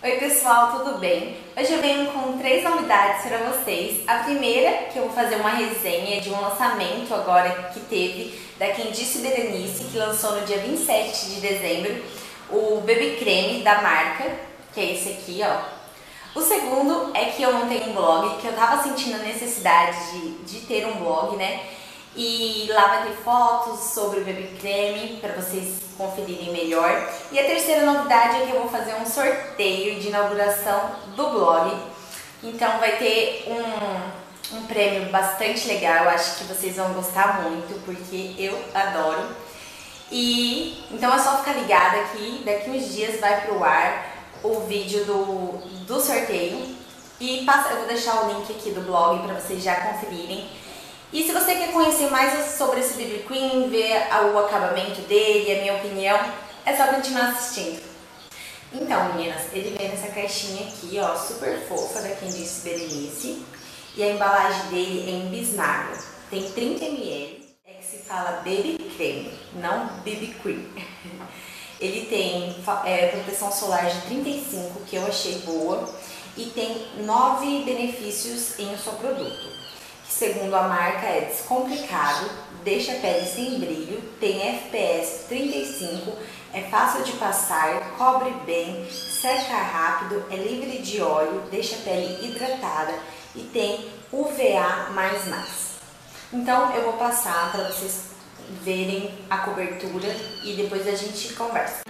Oi pessoal, tudo bem? Hoje eu venho com 3 novidades para vocês. A primeira, que eu vou fazer uma resenha de um lançamento agora que teve da Quem Disse Berenice, que lançou no dia 27 de dezembro, o Baby Creme da marca, que é esse aqui, ó. O segundo é que eu montei um blog, que eu tava sentindo a necessidade de ter um blog, né? E lá vai ter fotos sobre o Baby Creme para vocês conferirem melhor. E a terceira novidade é que eu vou fazer um sorteio de inauguração do blog. Então vai ter um prêmio bastante legal, eu acho que vocês vão gostar muito, porque eu adoro. E então é só ficar ligada que daqui uns dias vai pro ar o vídeo do sorteio. E eu vou deixar o link aqui do blog para vocês já conferirem. E se você quer conhecer mais sobre esse BB Cream, ver o acabamento dele, a minha opinião, é só continuar assistindo. Então, meninas, ele vem nessa caixinha aqui, ó, super fofa, da Quem Disse Berenice. E a embalagem dele é em bisnaga. Tem 30 ml, é que se fala Baby Creme, não BB Cream. Ele tem proteção solar de 35, que eu achei boa, e tem 9 benefícios em um só produto. Segundo a marca, é descomplicado, deixa a pele sem brilho, tem FPS 35, é fácil de passar, cobre bem, seca rápido, é livre de óleo, deixa a pele hidratada e tem UVA++. Então eu vou passar para vocês verem a cobertura e depois a gente conversa.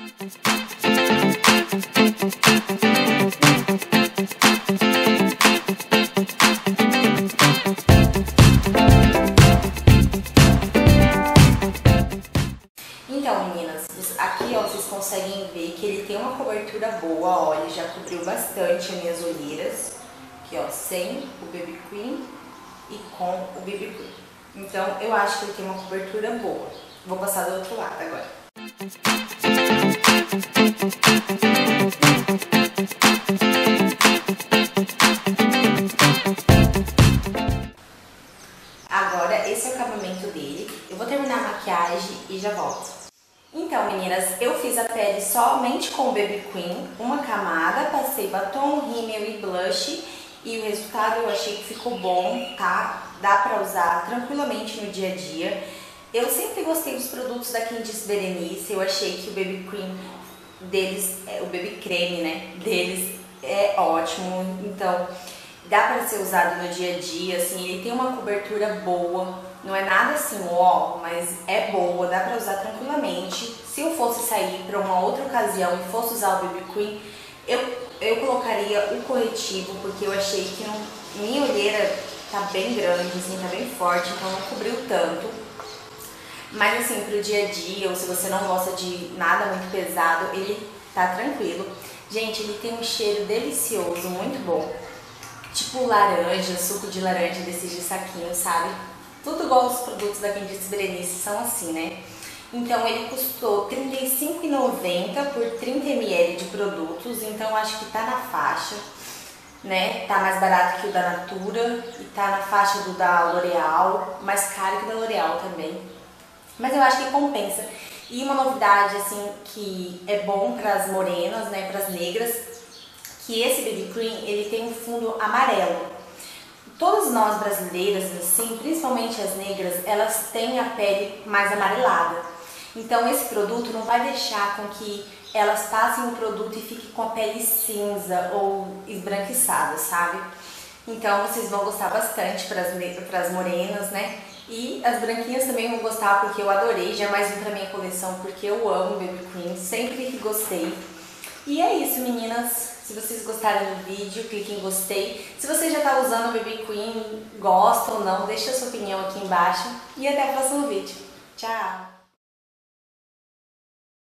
Então, meninas, aqui ó, vocês conseguem ver que ele tem uma cobertura boa, ó, ele já cobriu bastante as minhas olheiras, aqui ó, sem o BB Cream e com o BB Cream. Então, eu acho que ele tem uma cobertura boa. Vou passar do outro lado agora. Agora, esse é o acabamento dele. Eu vou terminar a maquiagem e já volto. Então, meninas, eu fiz a pele somente com o BB Cream, uma camada, passei batom, rímel e blush e o resultado eu achei que ficou bom, tá? Dá pra usar tranquilamente no dia a dia. Eu sempre gostei dos produtos da Quem Disse Berenice, eu achei que o BB Cream deles, o BB Creme, né, deles é ótimo, então dá pra ser usado no dia a dia, assim, ele tem uma cobertura boa. Não é nada assim, ó, mas é boa, dá pra usar tranquilamente. Se eu fosse sair pra uma outra ocasião e fosse usar o BB Cream, eu colocaria o corretivo, porque eu achei que minha olheira tá bem grande, assim, tá bem forte, então não cobriu tanto. Mas assim, pro dia a dia, ou se você não gosta de nada muito pesado, ele tá tranquilo. Gente, ele tem um cheiro delicioso, muito bom. Tipo laranja, suco de laranja desses de saquinho, sabe? Tudo igual os produtos da Quem Disse Berenice são assim, né? Então ele custou R$ 35,90 por 30 ml de produtos, então acho que tá na faixa, né? Tá mais barato que o da Natura e tá na faixa do da L'Oreal, mais caro que o da L'Oreal também. Mas eu acho que compensa. E uma novidade, assim, que é bom para as morenas, né, para as negras, que esse BB Cream, ele tem um fundo amarelo. Todas nós brasileiras, assim, principalmente as negras, elas têm a pele mais amarelada. Então esse produto não vai deixar com que elas passem o produto e fiquem com a pele cinza ou esbranquiçada, sabe? Então vocês vão gostar bastante para as morenas, né? E as branquinhas também vão gostar porque eu adorei, já é mais um pra minha coleção porque eu amo BB Cream, sempre que gostei. E é isso, meninas. Se vocês gostaram do vídeo, clique em gostei. Se você já está usando o BB Cream, gosta ou não, deixa a sua opinião aqui embaixo. E até o próximo vídeo. Tchau!